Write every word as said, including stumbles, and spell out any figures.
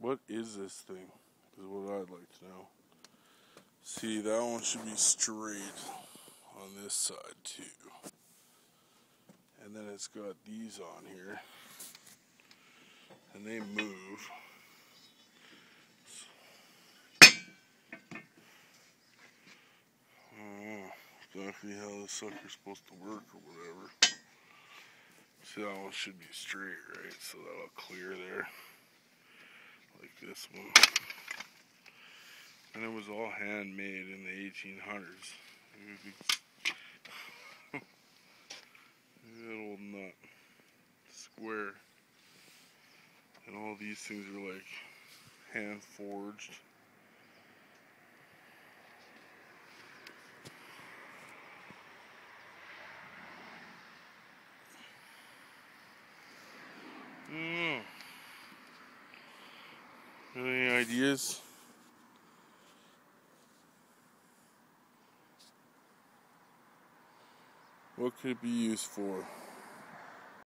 What is this thing? Is what I'd like to know. See, that one should be straight on this side too. And then it's got these on here. And they move. I don't know exactly how this sucker's supposed to work or whatever. See, that one should be straight, right? So that'll clear there. Like this one. And it was all handmade in the eighteen hundreds. That old nut. Square. And all these things are like hand forged. Mm. Any ideas? What could it be used for?